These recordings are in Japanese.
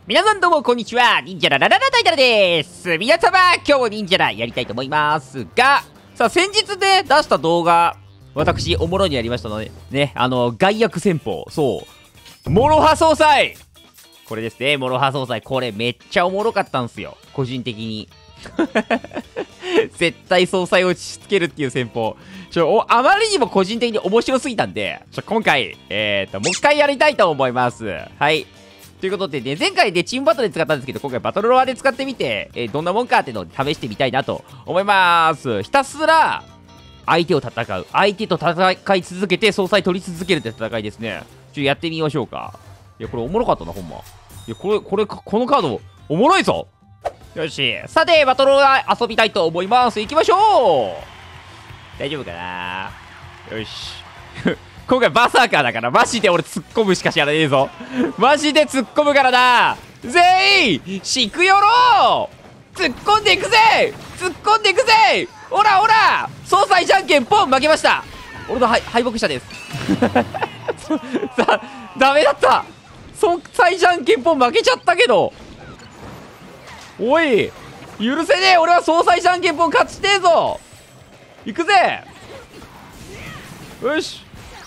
皆さんどうもこんにちは。忍者ララララタイタルです。皆様、今日も忍者ラやりたいと思いますが、さあ、先日で出した動画、私、おもろにやりましたので、ね、外役戦法、そう、モロハ総裁これですね、モロハ総裁。これめっちゃおもろかったんすよ。個人的に。絶対総裁を打ちつけるっていう戦法。あまりにも個人的に面白すぎたんで、今回、もう一回やりたいと思います。はい。ということでね、前回でチームバトルで使ったんですけど、今回バトルロワで使ってみて、どんなもんかっていうのを試してみたいなと思います。ひたすら、相手を戦う。相手と戦い続けて、総裁取り続けるって戦いですね。やってみましょうか。いや、これおもろかったな、ほんま。いや、このカード、おもろいぞ。よし。さて、バトルロワ遊びたいと思います。行きましょう。大丈夫かな。よし。今回バサーカーだからマジで俺突っ込むしか知らねえぞ。マジで突っ込むからな。全員シクヨロー突っ込んでいくぜ。突っ込んでいくぜ。オラオラ総裁じゃんけんポン負けました。俺の敗北者ですダメだった。総裁じゃんけんポン負けちゃったけど、おい許せねえ。俺は総裁じゃんけんポン勝ちてえぞ。行くぜ。よし。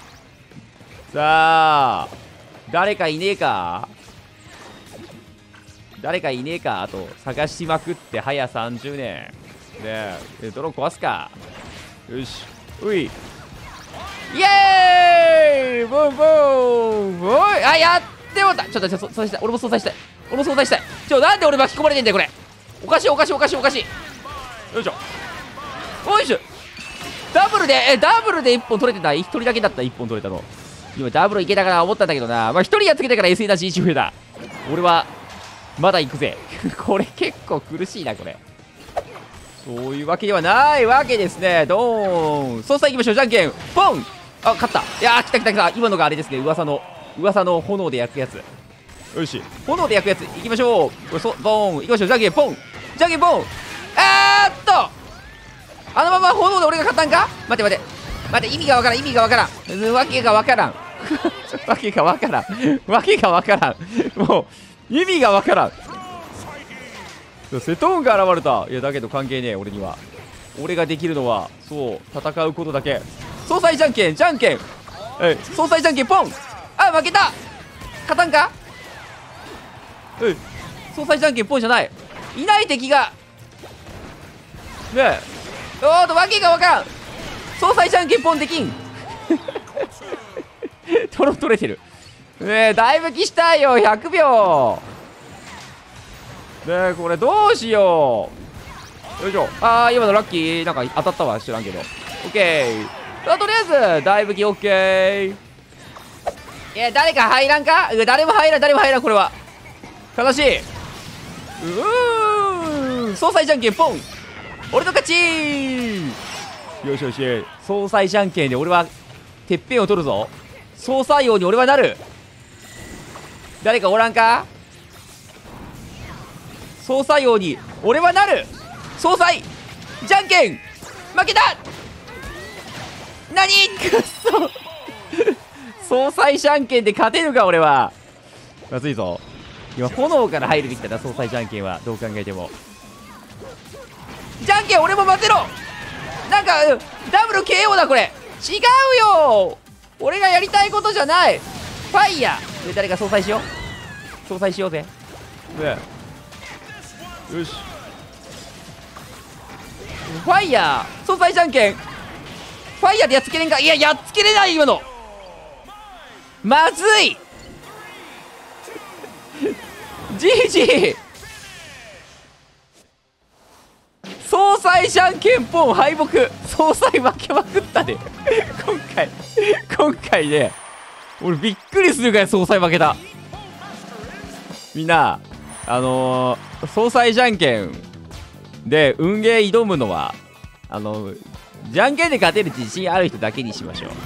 さあ、誰かいねえか。あと探しまくって早30年ねえ。ドローン壊すか。よし。ういイエーイブーンブーン。おい、あ、やってもった。ちょっと総裁したい。俺も総裁したい。なんで俺巻き込まれてんだよこれ。おかしい。よいしょおいしょ。ダブルで1本取れてた。1人だけだった。1本取れたの。今ダブルいけたかな思ったんだけどな。まあ1人やっつけてから SE だし1増えた。俺はまだ行くぜこれ結構苦しいなこれ。そういうわけではないわけですね。ドーン。総裁行きましょう。じゃんけんポン。あ、勝った。いやー、来た。今のがあれですね。噂の炎で焼くやつ。よし、炎で焼くやつ行きましょう。これドーン行きましょう。じゃんけんポン。あのまま炎で俺が勝ったんか。待て、意味がわからん。わけがわからんもう意味がわからん。セトーンが現れた。いやだけど関係ねえ。俺には俺ができるのはそう戦うことだけ。総裁じゃんけん総裁じゃんけんポン。あ、負けた。勝たんか。総裁じゃんけんポンじゃない。いない敵がねえ。わけがわからん。総裁じゃんけんポンできん取れてるねえ。だいぶきしたいよ。100秒ねえ。これどうしよう。よいしょ。今のラッキーなんか当たったわ。知らんけど。オッケー。とりあえずだいぶきオッケー。いや誰か入らんか。誰も入らん。これは悲しい。総裁じゃんけんポン。俺の勝ち。よし。総裁じゃんけんで俺はてっぺんを取るぞ。総裁王に俺はなる。誰かおらんか。総裁王に俺はなる。総裁じゃんけん負けた。何くっそ総裁じゃんけんで勝てるか俺は。まずいぞ。今炎から入るべきだな。総裁じゃんけんはどう考えても。じゃんけん俺も待てろ。なんか、ダブル KO だこれ。違うよ。俺がやりたいことじゃない。ファイヤーで誰か総裁しようぜ。ねよし。ファイヤー総裁じゃんけん。ファイヤーでやっつけれんか。いや、やっつけれない今の。まずいGG 総裁じゃんけんポン敗北。総裁負けまくったで今回ね。俺びっくりするぐらい総裁負けた。みんな総裁じゃんけんで運ゲー挑むのはじゃんけんで勝てる自信ある人だけにしましょう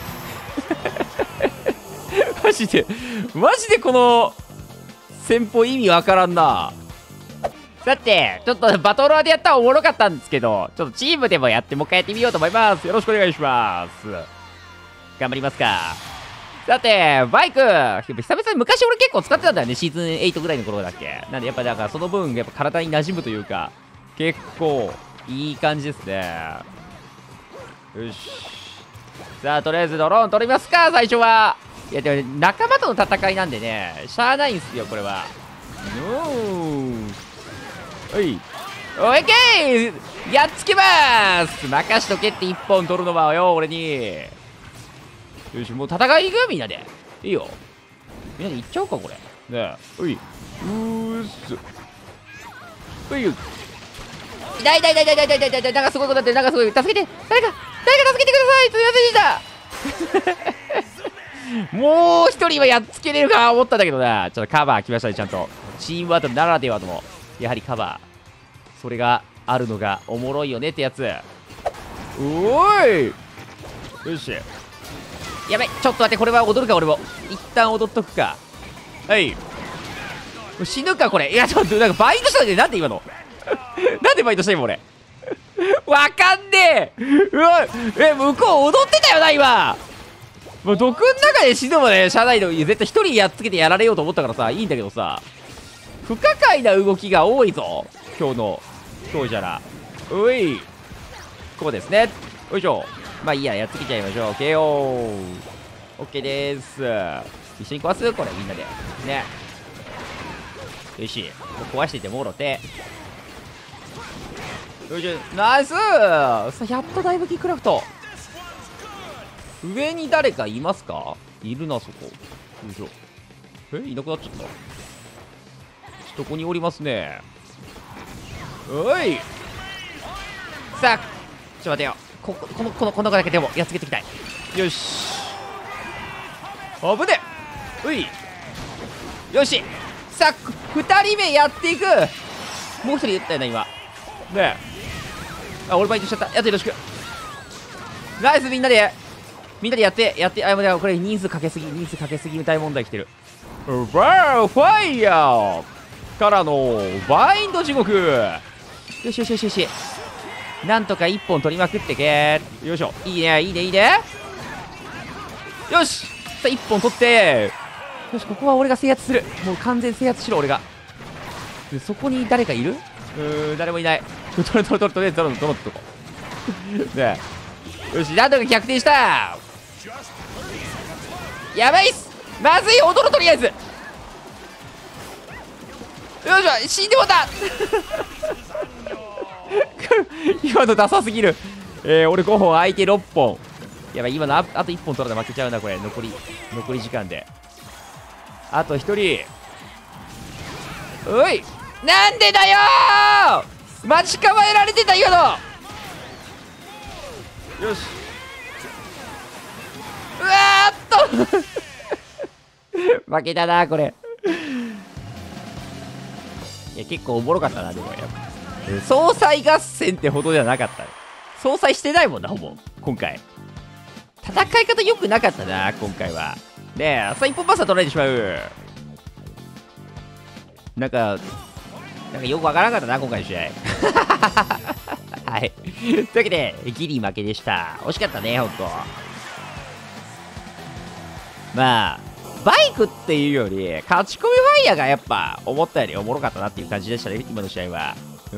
マジでこの戦法意味わからんな。さて、ちょっとバトロワでやったらおもろかったんですけど、ちょっとチームでもやってもう一回やってみようと思います。よろしくお願いします。頑張りますか。 さて、バイク、久々に昔俺結構使ってたんだよね。シーズン8ぐらいの頃だっけ。なんでやっぱだからその分、やっぱ体に馴染むというか、結構いい感じですね。よし。さあ、とりあえずドローン取りますか、最初は。いや、でも仲間との戦いなんでね、しゃあないんすよ、これは。おい。おいけーやっつけまーす任しとけって1本取るのはよ、俺に。よし、もう戦い行くみんなで。いいよ。みんなで行っちゃおうか、これ。ねえ。おい。っす。おいよ。痛い痛い痛い痛い痛い痛い痛い痛い。なんかすごいことなってる。なんかすごい。助けて。誰か助けてください。すいませんでした。もう一人はやっつけれるか思ったんだけどな。ちょっとカバー来ましたね、ちゃんと。チームバトルならではの、やはりカバー。それがあるのがおもろいよねってやつ。おーい。よし。やべ、ちょっと待って、これは踊るか、俺も。一旦踊っとくか。はい。死ぬか、これ。いや、ちょっと、なんかバイトしたんで、なんで今のなんでバイトした今、俺。わかんねえ。うわ、向こう踊ってたよな、今。もう毒の中で死ぬもね、車内の絶対一人やっつけてやられようと思ったからさ、いいんだけどさ。不可解な動きが多いぞ。今日じゃら。おい。ここですね。よいしょ。まあいいや、やっつけちゃいましょう。KO。オッケーでーす。一緒に壊すこれ、みんなで。ね。よし。壊しててもろて。よいしょ。ナイスーさあ、やっとだいぶキークラフト。上に誰かいますか？いるな、そこ。よいしょ。いなくなっちゃった。そこにおりますね。おい。さあ、ちょっと待てよ。この子だけでもやっつけていきたい。よし。危ねえ。うい。よし。さあ、2人目やっていく。もう1人言ったよな、今。ねえ。あ、俺バイトしちゃった。やつよろしく。ナイス、みんなでやって、あ、もうこれ人数かけすぎみたい問題来てる。バーファイヤーからのバインド地獄。よしよしよしよし。なんとか1本取りまくってけー。よいしょ。いいねいいねいいね。よし。さあ1本取って。よし、ここは俺が制圧する。もう完全制圧しろ、俺が。そこに誰かいる？誰もいない。とりあえずとこ。ねえ。よし、なんとか逆転した。やばいっす。まずい、踊る、とりあえず。よいしょ、死んでもた今のダサすぎる。俺5本、相手6本。やばい、今のあと1本取らないと負けちゃうな、これ。残り時間で。あと1人。おい、なんでだよー。待ち構えられてた、今の。よし。うわーっと負けたな、これ。いや、結構おもろかったな、でもやっぱ。総裁合戦ってほどじゃなかった。総裁してないもんな、ほぼ。今回。戦い方良くなかったな、今回は。ねえ、さあ、一本パスは取られてしまう。なんかよくわからなかったな、今回の試合。はい。というわけで、ギリ負けでした。惜しかったね、ほんと。まあ、バイクっていうより、勝ち込みファイヤーがやっぱ、思ったよりおもろかったなっていう感じでしたね、今の試合は。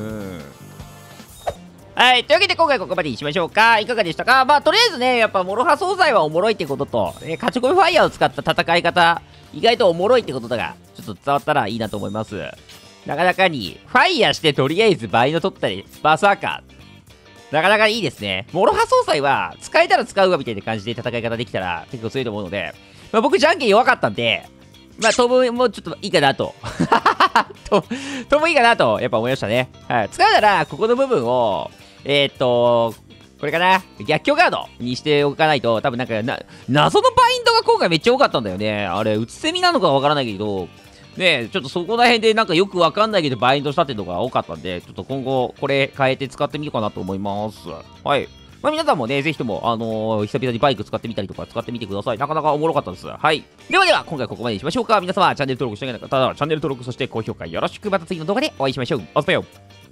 はい。というわけで、今回ここまでにしましょうか。いかがでしたか？まあ、とりあえずね、やっぱ、モロハ総菜はおもろいってことと、勝ち込みファイヤーを使った戦い方、意外とおもろいってことだが、ちょっと伝わったらいいなと思います。なかなかに、ファイヤーしてとりあえず倍の取ったり、バーサーカー。なかなかいいですね。モロハ総裁は、使えたら使うわみたいな感じで戦い方できたら、結構強いと思うので、まあ、僕、じゃんけん弱かったんで、まあ、当分もうちょっといいかなと。当分いいかなと、やっぱ思いましたね。はい。使うなら、ここの部分を、これかな。逆境ガードにしておかないと、多分なんか謎のバインドが今回めっちゃ多かったんだよね。あれ、うつせみなのかわからないけど、ね、ちょっとそこら辺でなんかよくわかんないけどバインドしたっていうのが多かったんで、ちょっと今後これ変えて使ってみようかなと思います。はい。まあ、皆さんもね、ぜひとも、久々にバイク使ってみたりとか使ってみてください。なかなかおもろかったです。はい。では、今回ここまでにしましょうか。皆様、チャンネル登録してない方は、チャンネル登録、そして高評価よろしく。また次の動画でお会いしましょう。おつぱよ。